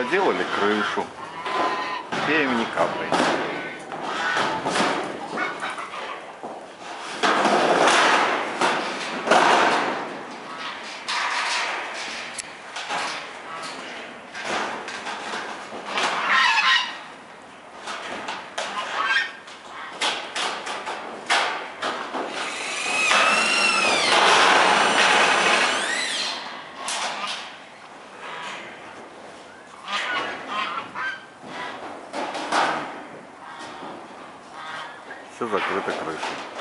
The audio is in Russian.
доделали крышу, теперь им не капает. Все закрыто крышей.